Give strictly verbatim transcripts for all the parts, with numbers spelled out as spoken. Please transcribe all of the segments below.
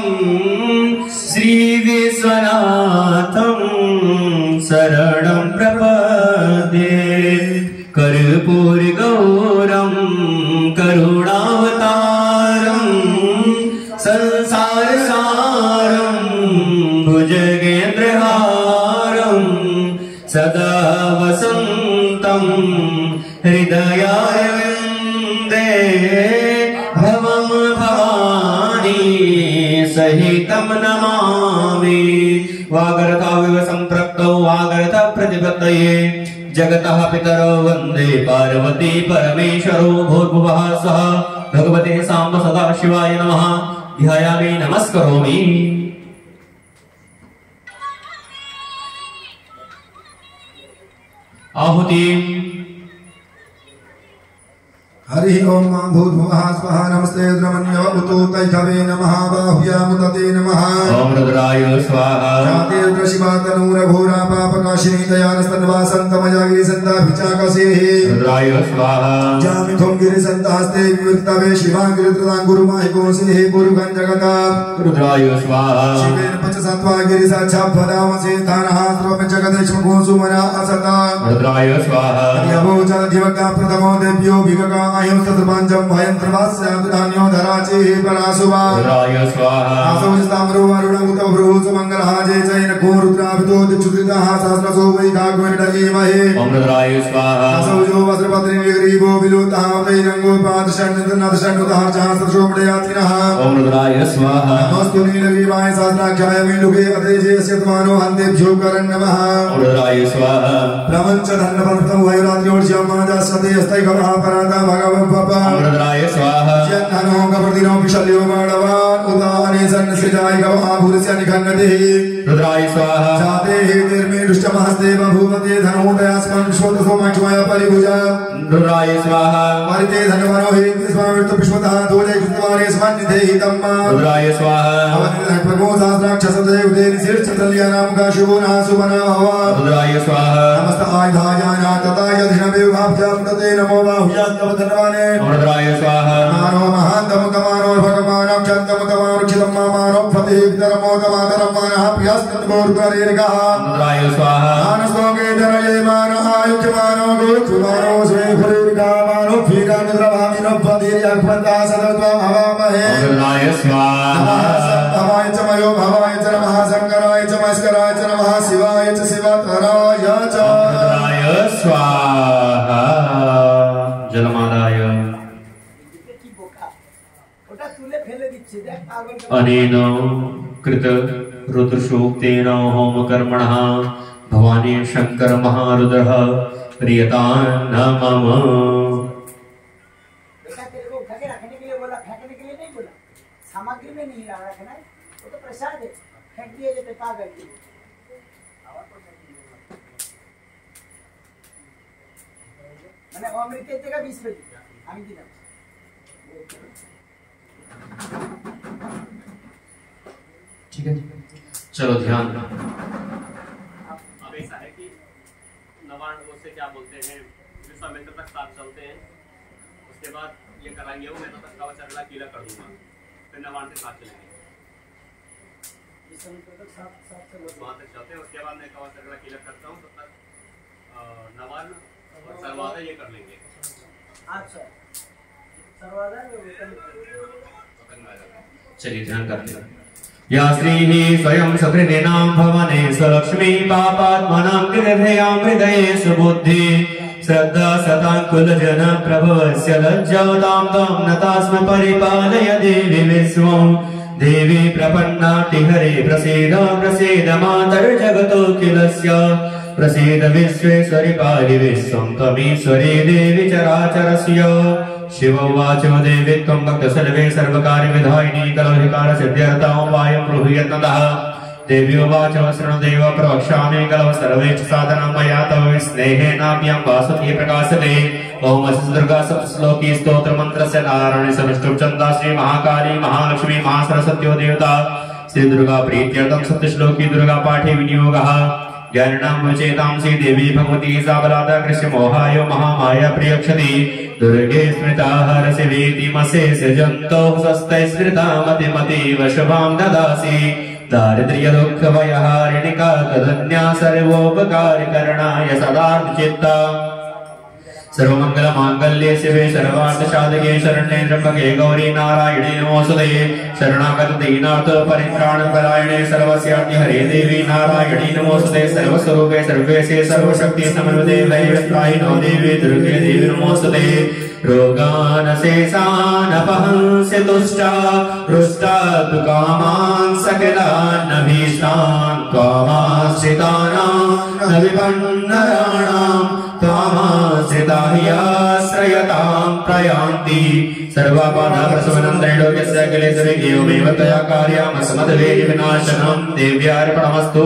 श्री विश्वनाथं शरणं प्रपद्ये कर्पूरगौरं करुणावतारं संसारसारं भुजगेन्द्रहारं सदा वसन्तं हृदयारविन्दे भवं भवानी सहितं नमामि। वागर्थाविव सम्पृक्तौ वागर्थ प्रतिपत्तये जगतः पितरो वन्दे पार्वती परमेश्वरो भूर्भुवः स्वः भगवते साम्ब सदा शिवाय नमः। ध्यायामि नमस्करोमि। आहुति हरि ओम भूर्भुवः स्वः नमस्ते द्रमण्य उतो तैथवे नमः बाहुयामुदते नमः ओम रुद्राय स्वाहा रातेन्द्र शिवा तनूर घोरा पापकाशिनी दयानस्तन्वासन्तमया गिरिसन्दाभिचाकसेः रुद्राय स्वाहा जामिथुं गिरिसन्दास्ते विवृत्तवे शिवां गिरित्रदां गुरुमाहिकोसेः पुरुगं जगता रुद्राय स्वाहा शिवेन पञ्चसत्त्वा गिरिसाक्षात्पदामसे तानः सर्वं जगदेशमुखो सुमना असता रुद्राय स्वाहा यवो जलधिवका प्रथमो देव्यो विगका आयं तत्पञ्चम भयं त्रवास्यान्यो धराचे परासुवा रुद्राय स्वाहा आसौस्ताम्रो वरुणमुत भ्रूस मंगलहाजे चैन को रुद्राभितो दिक्षुत्रिताः सहस्रसो वैकाग्वनिडगेमहे ओम रुद्राय स्वाहा आसौजो वज्रपत्रि विग्रीवो विलुतः वैरंगो पादशन्नदशन्नुतः सहस्रशोमडयातिनः ओम रुद्राय स्वाहा नमस्तु नीलग्रीवाय सहस्राक्षाय विलुके अदेशे स्यत्मानो हन्तेभ्यो करन् नमः ओम रुद्राय स्वाहा प्रमंच धन्नपन्तं वैरात्योर्ज्यमाजास्वते हस्तैकवः पराता भगवन् पपा रुद्राय स्वाहा जन्नो कपर्दिनो विशल्यो माणवान् उदाने सन्नसिजाय गवः भूरस्य निखन्नतिः रुद्राय स्वाहा जाते हेतिर्मे दुष्टमहस्ते बभूवते धनोदयास्मन् विश्वतसो माक्षमाय परिभुजा रुद्राय स्वाहा परिते धनवरो हेति स्वामित्व विश्वतः दोले कृतवारे स्मन्निधे हितम् रुद्राय स्वाहा अवनिर्णय प्रभो सहस्राक्षसते उदेनि शीर्षतल्यानां का शुभो नः सुमना भवा रुद्राय स्वाहा नमस्त आयुधायाना तथाय धिनवेवाभ्यां तते नमो बाहुयात्तव धनवाने रुद्राय स्वाहा मानो महान्तम तमानो भगवानं क्षन्तम तमानो क्षितं मामानो फते वितरमो तमातरं मानः प्रियस्तन्मोर्गरेर्गः रुद्राय स्वाहा मानसोगे जनये मानः आयुष्यमानो गोक्षुमानो स्वे फुरेर्गामानो फीरामिद्रभामिनो फतीर्यक्पन्ता सदत्वा हवामहे रुद्राय स्वाहा भवाय च मयो भवाय च नमः शङ्कराय च मस्कराय च नमः शिवाय च शिवतराय च रुद्राय स्वाहा जलमादाय अनेन कृत रुद्रसूक्तेन होम कर्मणः भवानी शंकर महारुद्रः प्रियतां न मम। बेटा तेरे को उठा के रखने के लिए बोला, फेंकने के लिए नहीं बोला। सामग्री में नहीं रखना है, वो तो प्रसाद है, फेंक दिए जाते पागल। मैंने अमृत के जगह बीस बजे हम दिना ठीक है चलो ध्यान। अब ऐसा है कि नवान वो से क्या बोलते हैं विश्वामित्र तक साथ चलते हैं, उसके बाद ये कराएंगे वो मैं तो तक कवच अगला कीला कर दूंगा, फिर नवान के साथ चलेंगे विश्वामित्र तक साथ साथ चलो वहाँ तक चलते हैं, उसके बाद मैं कवच अगला कीला करता हूँ, तब तक नवान और सर्वादा ये कर लेंगे। अच्छा सर्वादा चलिए ध्यान करते हैं। या श्री स्वयं सकृतेनां भवने सलक्ष्मी पापात्मनां कृधयां हृदये सुबुद्धि श्रद्धा सतांकुल जन प्रभवस्य लज्जातां तां नतास्म परिपालय देवी विश्वं देवी प्रपन्नाटिहरे प्रसीद प्रसीद मातर्जगतोऽखिलस्य प्रसीद विश्वेश्वरि पाहि विश्वं त्वमीश्वरी देवी चराचरस्य। शिव उवाच देवी त्वं भक्तसर्वे सर्वकार्यविधायिनी कलौहिकार सिद्ध्यर्थं उपायं ब्रूहि यत्नतः। देवी उवाच शृणुदेव प्रवक्ष्यामि कलौ सर्वेश्च साधनं मया तव स्नेहेनाभ्यां वासुकी प्रकाशते। ओम दुर्गा सप्तश्लोकी स्तोत्र मंत्रस्य नारायणी समिष्टुप चंदा श्री महाकाली महालक्ष्मी महासरस्वत्यो देवता श्री दुर्गा प्रीत्यर्थं सप्तश्लोकी दुर्गा पाठे विनियोगः। ज्ञानिनां वचेतां श्री देवी भगवती सा बलादा कृष्ण मोहाय महामाया प्रियक्षति दुर्गे स्मृता हरसि भीतिमशेष जन्तोः स्वस्ते स्मृता मतिमतीव शुभां ददासि दारिद्र्य दुःख भयहारिणिका तदन्या सर्वोपकारिकरणाय सदार्चित्ता सर्वमंगल मांगल्ये शिवे सर्वार्थ साधके शरण्ये त्र्यंबके गौरी नारायणे नमोस्तुते शरणागत दीनार्थ परित्राण परायणे सर्वस्यार्ति हरे देवी नारायणी नमोस्तुते सर्वस्वरूपे सर्वेशे सर्वशक्ति समन्विते वैवस्त्राहि नो देवी दुर्गे देवी नमोस्तुते रोगानशेषानपहंसि तुष्टा रुष्टा तु कामान् सकलान् अभीष्टान् त्वामाश्रितानां न विपन्नराणां त्वामाश्रिता हि आश्रयतां प्रयान्ति सर्वबाधाप्रशमनं त्रैलोक्यस्य अखिलेशविजयोमेव तया कार्यमसमद्वेदि विनाशनं देव्यार्पणमस्तु।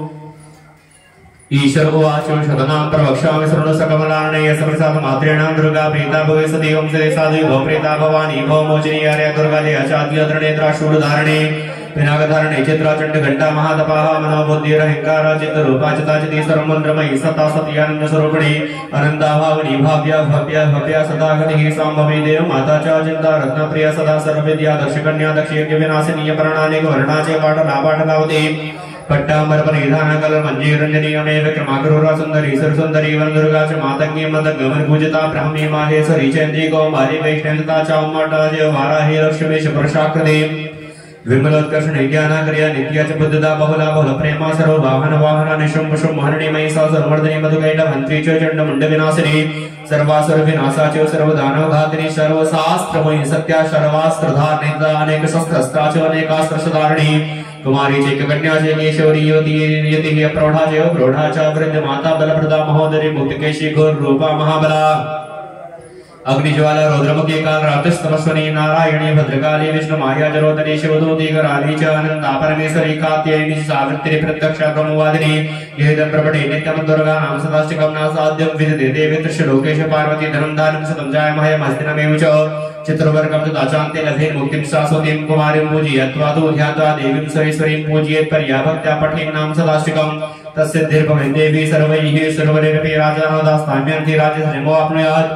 ईश्वर उवाच शतनां प्रवक्ष्यामि शृणु सकमलार्णेय समप्रसाद मात्रेण दुर्गा प्रीता भवे सती ओं सदे साधु भव प्रीता भवानी भव मोचिनी आर्या दुर्गा जय चाद्य त्रिनेत्रा शूलधारणे पिनाकधारणे चित्राचण्ड घंटा महातपाः मनोबुद्धिरहंकार चित्तरूपा चिताचिति सर्वमन्त्रमयी सता सत्यानंद स्वरूपिणी अनंता भावनी भाव्या भव्या भव्या सदा गतिः सांभवी देव माता च चिंता रत्नप्रिया सदा सर्वविद्या दक्ष कन्या दक्षयज्ञ विनाशिनी वर्णानेक वर्णाचे पाटला पाटलावती पट्टांबर परिधान कलर मंजीरंजनी अमेव क्रमाकरूरा सुंदरी सरसुंदरी वनदुर्गा च मातंगी मदगमन पूजिता ब्राह्मी माहेश्वरी चंदी कौमारी वैष्णवता चामुंडा जय वाराही लक्ष्मी शुभ्रशाकृति विमलोत्कर्षण ज्ञानाकर्या नित्या च बुद्धदा बहुला बहुल प्रेमा सर्व वाहन वाहन निशुंभ शुंभ हरिणी महिषा सर्वमर्दिनी मधुकैट हंत्री च चंड मुंड विनाशिनी सर्वासुर विनाशा च सर्वदानव घातिनी सर्वशास्त्रमयी सत्या सर्वास्त्रधारिणी अनेक शस्त्रस्त्रा च अनेकास्त्रधारिणी कुमारी चैक कन्या च केशवरी युवती यति प्रौढ़ा च प्रौढ़ा च वृद्ध माता बलप्रदा महोदरी मुक्तिकेशी घोर रूपा महाबला अग्निज्वाला रौद्रमुखी काल रात्रिस्तमस्वनी नारायणी भद्रकाली विष्णु माया जरोदरी शिवदूती कराली च अनंता परमेश्वरी कात्यायनी सावित्री प्रत्यक्षा ब्रह्मवादिनी येदं प्रपटे नित्यं दुर्गा नाम सदाष्टकं नासाद्यं विदते देवी त्रिशलोकेश पार्वती धनं दानं सतं जायमहयं हस्तिनमेव च चित्रवर्गं तदाचान्ते लभेन मुक्तिं शाश्वतीं कुमारीं पूजयत्वा तु ध्यात्वा देवीं सुरेश्वरीं पूजयेत् पर्याभक्त्या पठेन् नाम सदाष्टकं तस्सिद्धिर्भवेत् देवी सर्वैः सर्वैरपि राजानोदास्ताम्यन्ति राजधर्मो आप्नुयात्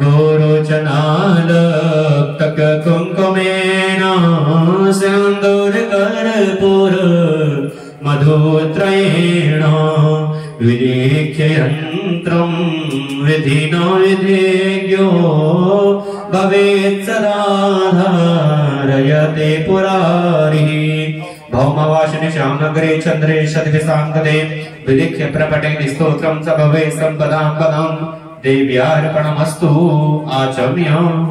गोरोचनालक्तक कुङ्कुमेन सिन्दूरकर्पूर मधुत्रयेण विलेख्य यन्त्रं विधिना विधेयो भवेत् सदा धारयते पुरारिः भौमवासिनि श्यामनगरे चन्द्रे शतभिसाङ्गदे विलिख्य प्रपठेति स्तोत्रं स भवेत् सम्पदां पदं देव्यार्पणमस्तु आचम्य।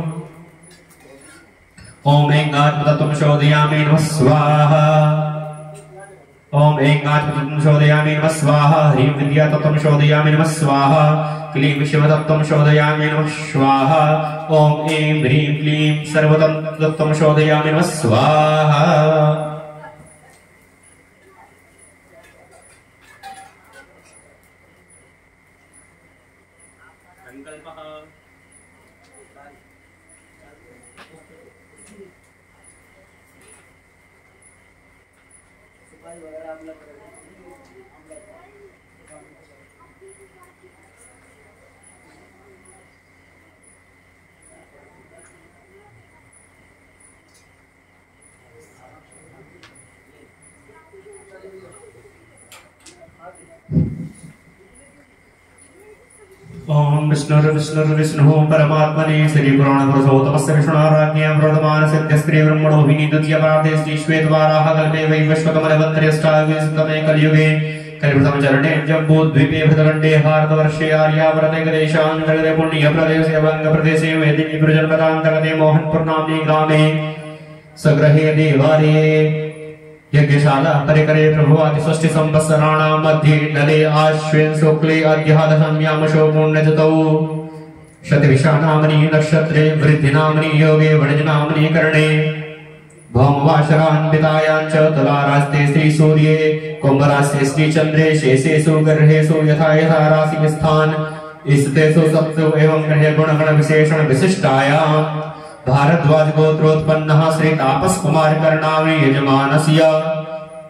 ॐ ऐङ्गात्मतत्त्वं शोधयामि नमः स्वाहा। ॐ ऐङ्गात्मतत्त्वं शोधयामि नमः स्वाहा। ह्रीं विद्यातत्त्वं शोधयामि नमः स्वाहा। क्लीं शिवतत्त्वं शोधयामि नमः स्वाहा। ॐ ऐं ह्रीं क्लीं सर्वतत्त्वं शोधयामि नमः स्वाहा। ओम विष्णुर्विष्णुर्विष्णुः परमात्मने श्री पुराण पुरुषोत्तमस्य विष्णुराज्ञया प्रवर्तमान सिद्धस्त्री ब्रह्मणो विनीतुत्य पार्थे श्री श्वेतवाराह कल्पे वैवस्वतमलवन्त्र्यष्टाविंशतमे कलियुगे कलिप्रथम चरणे जम्बूद्वीपे भृतखण्डे भारतवर्षे आर्यावर्ते गदेशान्तर्गते पुण्यप्रदेशे वङ्गप्रदेशे वेदिनी प्रजनपदान्तर्गते मोहनपुर नाम्नि ग्रामे सग्रहे देवालये यज्ञशाला परिकरे प्रभुवादि षष्टि संवत्सराणां मध्ये नले आश्विन शुक्ले अर्घ्यादशम्यां शोपुण्यतिथौ शतभिषानाम्नि नक्षत्रे वृद्धिनाम्नि योगे वणिजनाम्नि करणे भौमवासरान्वितायां च तुलारास्ते श्री सूर्ये कुम्भरास्ते श्री चन्द्रे शेषेषु गर्हेषु यथा यथा राशि स्थान स्थितेषु सप्तु एवं ग्रहे गुणगण विशेषण विशिष्टायां भारद्वाज गोत्रोत्पन्नः श्री तापस कुमार कर्णावि यजमानस्य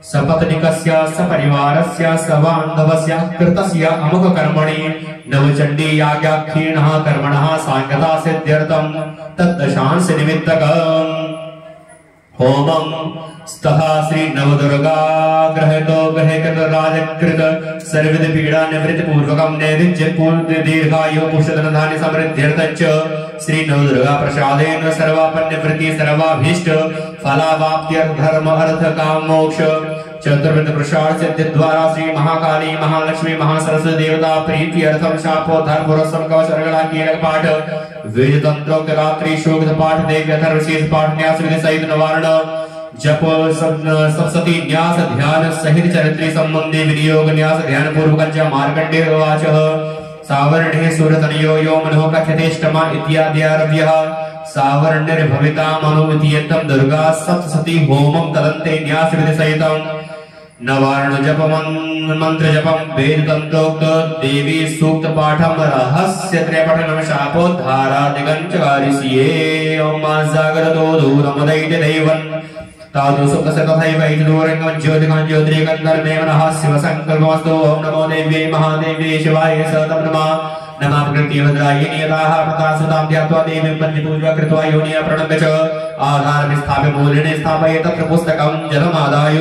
सपत्निकस्य सपरिवारस्य सबान्धवस्य कृतस्य अमुक कर्मणि नवचण्डी याज्ञाख्येनः कर्मणः सांगता सिद्ध्यर्थं तद्दशांश निमित्तकम् होमं स्तः श्री नवदुर्गा ग्रहतो ग्रहकृत राजकृत सर्वविध पीडा निवृत्ति पूर्वकं नैवेद्य पूर्व दीर्घायु पुष्यधन धान्य समृद्ध्यर्थं च श्री नवदुर्गा प्रसादेन सर्वापन्न वृत्ति सर्वाभीष्ट फलावाप्त्यर्थ धर्म अर्थ काम मोक्ष चतुर्विध प्रसाद सिद्धि द्वारा श्री महाकाली महालक्ष्मी महासरस्वती देवता प्रीति अर्थम शापोद्धार पुरस्सम कवच अर्गला कीलक पाठ वेद तंत्रोक्त रात्रि शोक पाठ देव अथर्व शीर्ष पाठ न्यास विधि सहित नवारण जप सप्तशती न्यास ध्यान सहित चरित्री संबंधी विनियोग न्यास ध्यान पूर्वक मार्कंडेय उवाच सावर्णे सूरतनयो यो मनोः कथ्यतेष्टमा इत्याद्यारभ्यः सावर्णिर्भविता मनोमित्येतं दुर्गा सप्तशती होमं तदन्ते न्यास विधि सहितं नवार्ण जपम मंत्र जपम वेद तंत्रोक्त देवी सूक्त पाठम रहस्य त्रयपठनम शापोद्धारा दिगंचकारिष्ये ओम जागरतो दूरम दैत्य दैवन् तादु सुख तथैव इति दूरंगं ज्योतिकां ज्योतिर्गन्धर्वे मनः शिव संकल्पमस्तु ओम नमो देव्यै महादेव्यै शिवाय सततं नमः नमः प्रकृति भद्रायै नियताः प्रतासुतां ध्यात्वा देवीं पञ्चपूजा कृत्वा योनिया प्रणम्य च आधारं स्थाप्य मूलेन स्थापय तत्र पुस्तकं जलमादाय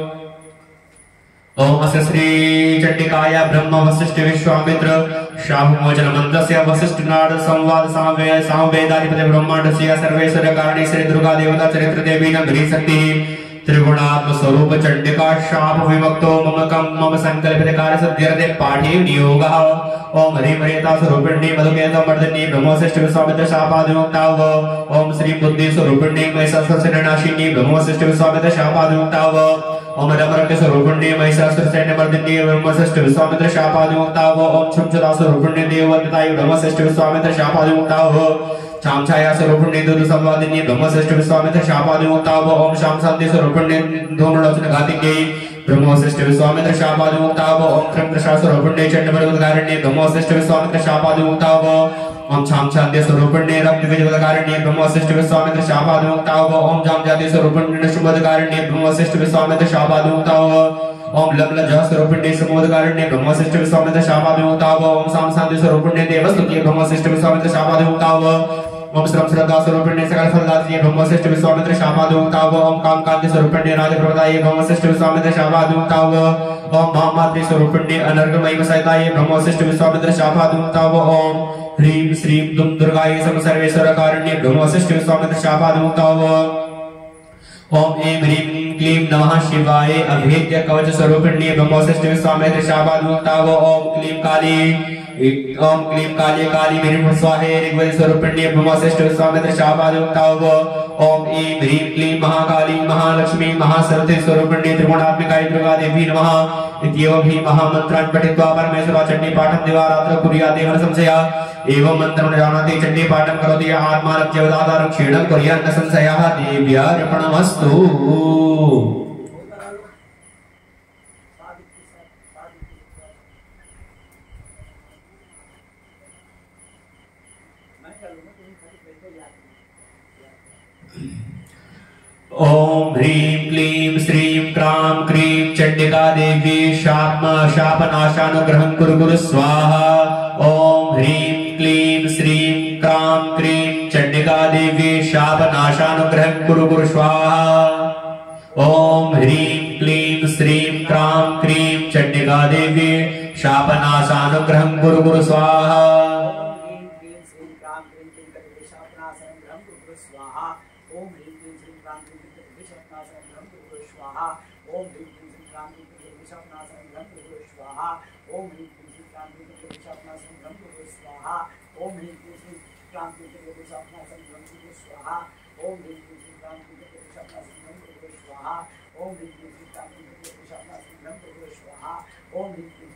ओम अस्य श्री चंडिकाय ब्रह्म वशिष्ठ विश्वामित्र शापमोचन मंत्रस्य वशिष्ठ नारद संवाद सामवेद सामवेदाधिपति ब्रह्मांडस्य सर्वेश्वर कारणी श्री दुर्गा देवता चरित्र देवी नगरी शक्ति त्रिगुणात्म स्वरूप चंडिका शाप विमुक्तो मम कम मम संकल्पित कार्य सिद्ध्यर्थे पाठे नियोगः ओम ह्रीं ह्रीता स्वरूपिणी मधुकेत मर्दिनी ब्रह्मवशिष्ठ विश्वामित्र शापादिमुक्ताव ओम श्री बुद्धि स्वरूपिणी महिषासुरसेनाशिनी ब्रह्मवशिष्ठ विश्वामित्र शापादिमुक्ताव ओम रमरण्य स्वरूपिणी महिषासुरसेनामर्दिनी ब्रह्मवशिष्ठ विश्वामित्र शापादिमुक्ताव ओम क्षुमचला स्वरूपिणी देववंदिताय ब्रह्मवशिष्ठ विश्वामित्र शापादिमुक्ताव चामछाया स्वरूपिणी दुर्द संवादिनी ब्रह्मवशिष्ठ विश्वामित्र शापादिमुक्ताव ओम शाम शांति स्वरूपिणी धूम्रलोचन घातिके ब्रह्मवशिष्ठ विश्वामित्र शापादिमुक्ताव ओम त्रयंबका स्वरूपिणी चंडमरुद्गारिणी ब्रह्मवशिष्ठ विश्वामित्र शापादिमुक्ताव ओम छाम शांति स्वरूपिणी रक्त विजयकारिणी ब्रह्मवशिष्ठ विश्वामित्र शापादिमुक्ताव ओम जाम जाति स्वरूपिणी शुभदकारिणी ब्रह्मवशिष्ठ विश्वामित्र शापादिमुक्ताव ओम लग्लज स्वरूपिणी समोदकारिणी ब्रह्मवशिष्ठ विश्वामित्र शापादिमुक्ताव ओम साम शांति स्वरूपिणी देवस्तुति ब्रह्मवशिष्ठ विश्वामित्र शापादिमुक्ताव ओम श्रम श्रद्धा स्वरूपिणी सकल फलदात्री ब्रह्मवशिष्ठ विश्वामित्र शापादिमुक्ताव ओम काम कांति स्वरूपिणी राजप्रदायी ब्रह्मवशिष्ठ विश्वामित्र शापादिमुक्ताव ओम महामात्री स्वरूपिणी अनर्गमयी सहिताय ब्रह्मवशिष्ठ विश्वामित्र शापादिमुक्ताव ओम ह्रीं श्रीं दुम दुर्गायै सम सर्वेश्वर कारण्ये ब्रह्मवशिष्ठ विश्वामित्र शापादिमुक्ताव ओम ऐं ह्रीं क्लीं नमः शिवाय अभेद्य कवच स्वरूपिणी ब्रह्मवशिष्ठ विश्वामित्र शापादिमुक्ताव ओम क्लीं काली ओम क्लीं काली काली ह्रीं स्वाहे ऋग्वेद स्वरूपिणी ब्रह्मवशिष्ठ विश्वामित्र शापादिमुक्ताव ओम ऐं ह्रीं क्लीं महाकाली महालक्ष्मी महासरस्वती स्वरूपिणी त्रिगुणात्मिकाय दुर्गा देवी नमः इत्येवं हि महामन्त्रान् पठित्वा परमेश्वरा चण्डी पाठं दिवारात्रौ कुर्यात् एव न संशयः एवं मन्त्रं जानाति चण्डी पाठं करोति आत्मानं जवदाधारं क्षीणं कुर्यात् न संशयः देव्यार्पणमस्तु। ओम ह्रीं क्लीं श्रीं क्रां क्रीं चंडिका देवी शाप शापनाशानुग्रहं कुरु कुरु स्वाहा। ओम ह्रीं क्लीं श्रीं क्रां क्रीं चंडिका देवी शापनाशानुग्रहं कुरु कुरु स्वाहा। ओम ह्रीं क्लीं श्रीं क्रां क्रीं चंडिका देवी शापनाशानुग्रहं कुरु कुरु स्वाहा। ओम ह्रीं क्लीं श्रीं क्रां क्रीं चंडिका देवी शापनाशानुग्रहं कुरु कुरु स्वाहा। ओम ह्रीं क्लीं श्रीं क्रां क्रीं चंडिका देवी शापनाशानुग्रहं कुरु कुरु स्वाहा। ओम ह्रीं क्लीं श्रीं क्रां क्रीं चंडिका देवी शापनाशानुग्रहं कुरु कुरु स्वाहा। ओम ह्रीं क्लीं श्रीं क्रां क्रीं चंडिका देवी शापनाशानुग्रहं कुरु कुरु स्वाहा। ओम ह्रीं क्लीं